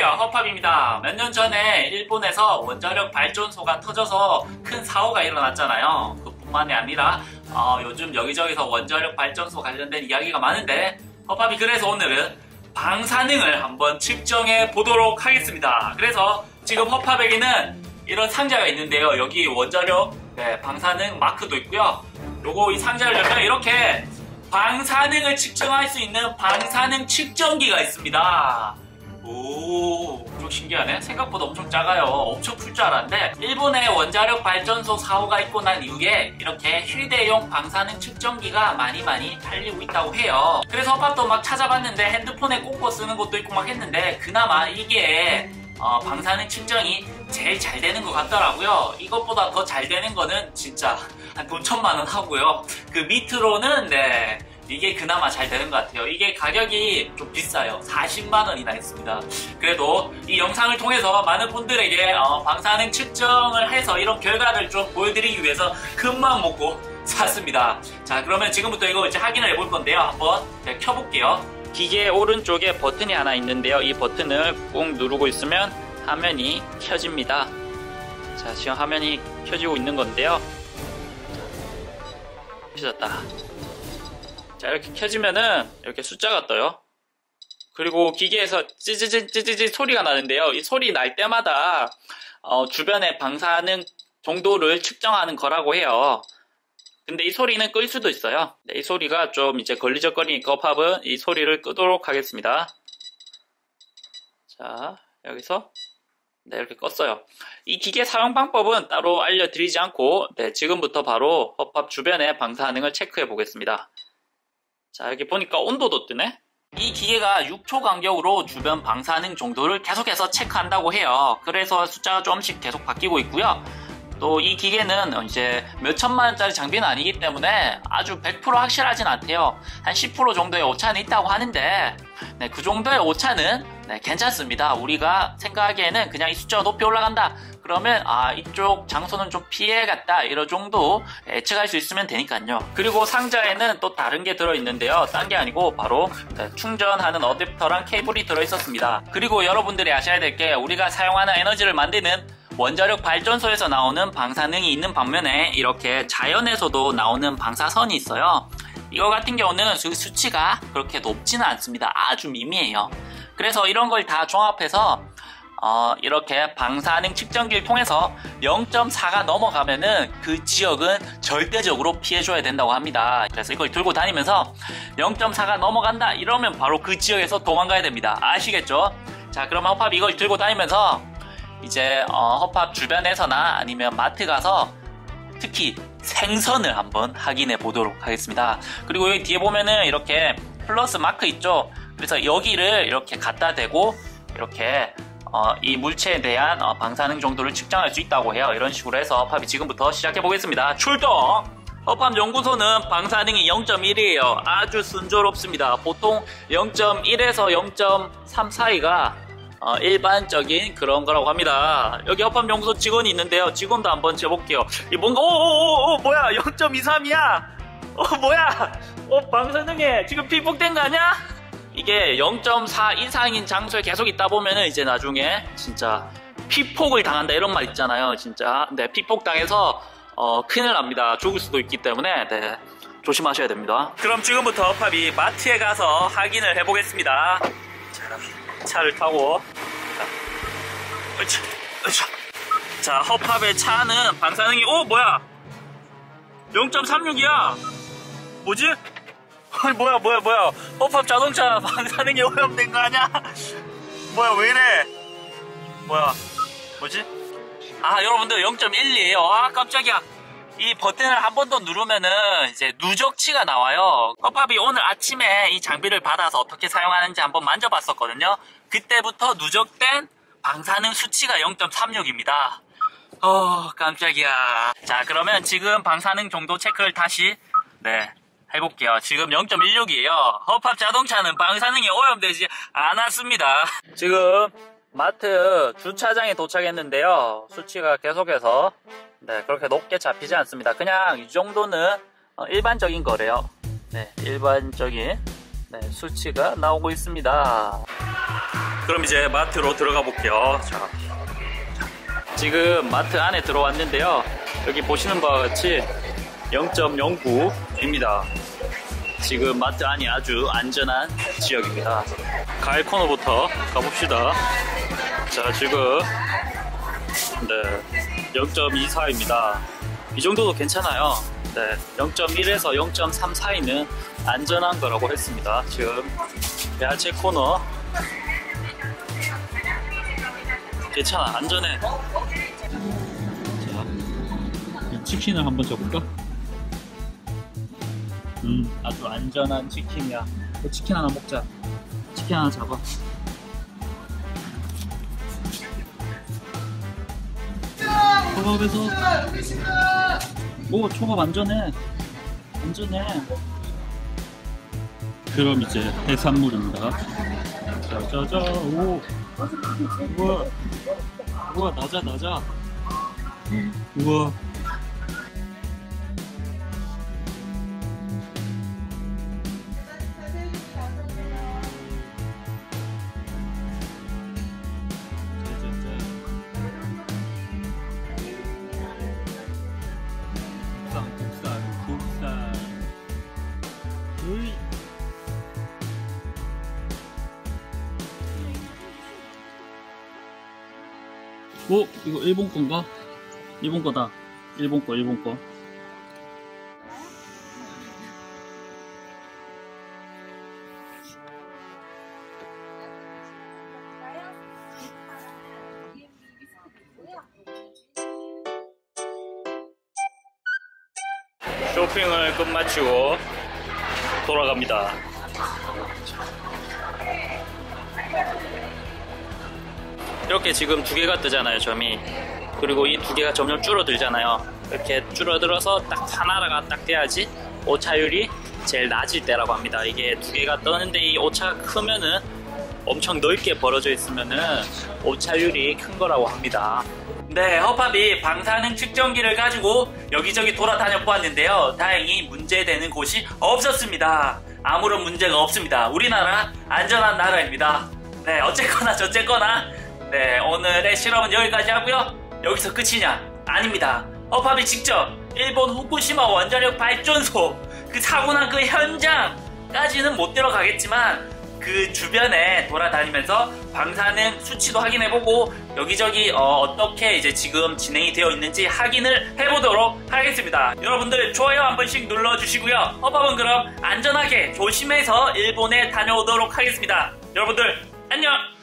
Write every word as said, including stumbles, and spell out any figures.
안녕하세요, 허팝입니다. 몇 년 전에 일본에서 원자력 발전소가 터져서 큰 사고가 일어났잖아요. 그뿐만이 아니라 어, 요즘 여기저기서 원자력 발전소 관련된 이야기가 많은데 허팝이 그래서 오늘은 방사능을 한번 측정해 보도록 하겠습니다. 그래서 지금 허팝에게는 이런 상자가 있는데요. 여기 원자력 네, 방사능 마크도 있고요. 요거 이 상자를 열면 이렇게 방사능을 측정할 수 있는 방사능 측정기가 있습니다. 오, 좀 신기하네. 생각보다 엄청 작아요. 엄청 클 줄 알았는데 일본의 원자력 발전소 사고가 있고 난 이후에 이렇게 휴대용 방사능 측정기가 많이 많이 팔리고 있다고 해요. 그래서 허팝도 막 찾아봤는데 핸드폰에 꽂고 쓰는 것도 있고 막 했는데 그나마 이게 어, 방사능 측정이 제일 잘 되는 것 같더라고요. 이것보다 더 잘 되는 거는 진짜 한 돈 천만 원 하고요. 그 밑으로는 네 이게 그나마 잘 되는 것 같아요. 이게 가격이 좀 비싸요. 사십만 원이나 있습니다. 그래도 이 영상을 통해서 많은 분들에게 어, 방사능 측정을 해서 이런 결과를 좀 보여드리기 위해서 큰맘 먹고 샀습니다. 자, 그러면 지금부터 이거 이제 확인을 해볼 건데요. 한번 제가 켜볼게요. 기계 오른쪽에 버튼이 하나 있는데요. 이 버튼을 꾹 누르고 있으면 화면이 켜집니다. 자, 지금 화면이 켜지고 있는 건데요. 켜졌다. 자, 이렇게 켜지면은 이렇게 숫자가 떠요. 그리고 기계에서 찌찌찌 찌찌찌 소리가 나는데요. 이 소리 날 때마다 어, 주변의 방사능 정도를 측정하는 거라고 해요. 근데 이 소리는 끌 수도 있어요. 네, 이 소리가 좀 이제 걸리적거리니까 허팝은 이 소리를 끄도록 하겠습니다. 자, 여기서 네, 이렇게 껐어요. 이 기계 사용 방법은 따로 알려드리지 않고 네, 지금부터 바로 허팝 주변의 방사능을 체크해 보겠습니다. 자, 여기 보니까 온도도 뜨네? 이 기계가 육 초 간격으로 주변 방사능 정도를 계속해서 체크한다고 해요. 그래서 숫자가 조금씩 계속 바뀌고 있고요. 또 이 기계는 이제 몇 천만 원짜리 장비는 아니기 때문에 아주 백 퍼센트 확실하진 않대요. 한 십 퍼센트 정도의 오차는 있다고 하는데 네, 그 정도의 오차는 네, 괜찮습니다. 우리가 생각하기에는 그냥 이 숫자가 높이 올라간다. 그러면 아 이쪽 장소는 좀 피해갔다 이런 정도 예측할 수 있으면 되니까요. 그리고 상자에는 또 다른 게 들어있는데요. 딴 게 아니고 바로 네, 충전하는 어댑터랑 케이블이 들어있었습니다. 그리고 여러분들이 아셔야 될 게 우리가 사용하는 에너지를 만드는 원자력 발전소에서 나오는 방사능이 있는 반면에 이렇게 자연에서도 나오는 방사선이 있어요. 이거 같은 경우는 수치가 그렇게 높지는 않습니다. 아주 미미해요. 그래서 이런 걸 다 종합해서 어, 이렇게 방사능 측정기를 통해서 영 점 사가 넘어가면은 그 지역은 절대적으로 피해줘야 된다고 합니다. 그래서 이걸 들고 다니면서 영 점 사가 넘어간다 이러면 바로 그 지역에서 도망가야 됩니다. 아시겠죠? 자, 그러면 허팝이 이걸 들고 다니면서 이제 어, 허팝 주변에서나 아니면 마트 가서 특히 생선을 한번 확인해 보도록 하겠습니다. 그리고 여기 뒤에 보면은 이렇게 플러스 마크 있죠? 그래서 여기를 이렇게 갖다 대고 이렇게 어, 이 물체에 대한 어, 방사능 정도를 측정할 수 있다고 해요. 이런 식으로 해서 허팝이 지금부터 시작해 보겠습니다. 출동! 허팝 연구소는 방사능이 영 점 일이에요. 아주 순조롭습니다. 보통 영 점 일에서 영 점 삼 사이가 어, 일반적인 그런 거라고 합니다. 여기 허팝 연구소 직원이 있는데요. 직원도 한번 재볼게요. 이 뭔가 오오오오 뭐야 영 점 이삼이야. 어 뭐야 어 방사능에 지금 피폭된 거 아니야? 이게 영 점 사 이상인 장소에 계속 있다 보면은 이제 나중에 진짜 피폭을 당한다 이런 말 있잖아요. 진짜 네 피폭 당해서 어, 큰일 납니다. 죽을 수도 있기 때문에 네 조심하셔야 됩니다. 그럼 지금부터 허팝이 마트에 가서 확인을 해보겠습니다. 자, 차를 타고 자, 으차, 으차. 자, 허팝의 차는 방사능이 오 뭐야 영 점 삼육이야 뭐지? 아니 뭐야 뭐야 뭐야 허팝 자동차 방사능이 오염된 거 아니야? 뭐야 왜 이래 뭐야 뭐지? 아 여러분들 영 점 일이에요 아 깜짝이야 이 버튼을 한 번 더 누르면은 이제 누적치가 나와요. 허팝이 오늘 아침에 이 장비를 받아서 어떻게 사용하는지 한번 만져봤었거든요. 그때부터 누적된 방사능 수치가 영 점 삼육입니다. 어 깜짝이야. 자 그러면 지금 방사능 정도 체크를 다시 네 해볼게요. 지금 영 점 일육이에요 허팝 자동차는 방사능이 오염되지 않았습니다. 지금 마트 주차장에 도착했는데요. 수치가 계속해서 네 그렇게 높게 잡히지 않습니다. 그냥 이 정도는 어, 일반적인 거래요. 네 일반적인 네, 수치가 나오고 있습니다. 그럼 이제 마트로 들어가 볼게요. 자, 지금 마트 안에 들어왔는데요. 여기 보시는 바와 같이 영 점 영구입니다. 지금 마트 안이 아주 안전한 지역입니다. 가일 코너부터 가봅시다. 자, 지금 네, 영 점 이사입니다. 이 정도도 괜찮아요. 네, 영 점 일에서 영 점 삼 사이는 안전한 거라고 했습니다. 지금 야채 코너 괜찮아, 안전해. 자, 이 치킨을 한번 줘볼까? 음, 아주 안전한 치킨이야. 치킨 하나 먹자. 치킨 하나 잡아. 초밥에서 오, 초밥 안전해. 안전해. 그럼 이제 해산물입니다. 짜자자. 오, 우와, 우와, 낮아 낮아. 우와. 국산, 국산. 으이. 오, 이거 일본 건가? 일본 거다. 일본 거, 일본 거. 쇼핑을 끝마치고 돌아갑니다. 이렇게 지금 두 개가 뜨잖아요, 점이. 그리고 이 두 개가 점점 줄어들잖아요. 이렇게 줄어들어서 딱 하나가 딱 돼야지 오차율이 제일 낮을 때라고 합니다. 이게 두 개가 뜨는데 이 오차가 크면은 엄청 넓게 벌어져 있으면은 오차율이 큰 거라고 합니다. 네, 허팝이 방사능 측정기를 가지고 여기저기 돌아다녀 보았는데요. 다행히 문제되는 곳이 없었습니다. 아무런 문제가 없습니다. 우리나라 안전한 나라입니다. 네, 어쨌거나 저쨌거나 네, 오늘의 실험은 여기까지 하고요. 여기서 끝이냐? 아닙니다. 허팝이 직접 일본 후쿠시마 원자력 발전소 그 사고 난 그 현장까지는 못 들어가겠지만 그 주변에 돌아다니면서 방사능 수치도 확인해보고 여기저기 어, 어떻게 이제 지금 진행이 되어 있는지 확인을 해보도록 하겠습니다. 여러분들 좋아요 한 번씩 눌러주시고요. 허팝은 그럼 안전하게 조심해서 일본에 다녀오도록 하겠습니다. 여러분들 안녕!